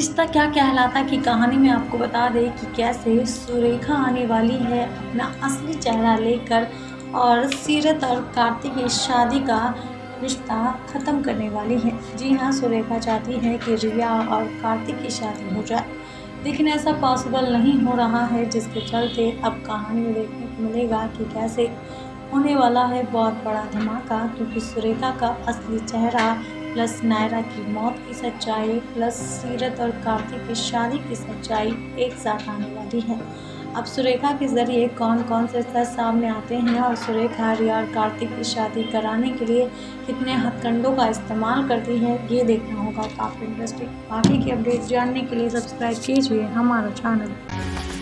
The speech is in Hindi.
रिश्ता क्या कहलाता की कहानी में आपको बता दें कि कैसे सुरेखा आने वाली है अपना असली चेहरा लेकर और सीरत और कार्तिक की शादी का रिश्ता ख़त्म करने वाली है। जी हाँ, सुरेखा चाहती है कि रिया और कार्तिक की शादी हो जाए, लेकिन ऐसा पॉसिबल नहीं हो रहा है, जिसके चलते अब कहानी में देखने को मिलेगा कि कैसे होने वाला है बहुत बड़ा धमाका, क्योंकि सुरेखा का असली चेहरा प्लस नायरा की मौत की सच्चाई प्लस सीरत और कार्तिक की शादी की सच्चाई एक साथ आने वाली है। अब सुरेखा के ज़रिए कौन कौन से सच सामने आते हैं और सुरेखा रिया और कार्तिक की शादी कराने के लिए कितने हथकंडों का इस्तेमाल करती है, ये देखना होगा काफ़ी इंटरेस्टिंग। बाकी की अपडेट जानने के लिए सब्सक्राइब कीजिए हमारा चैनल।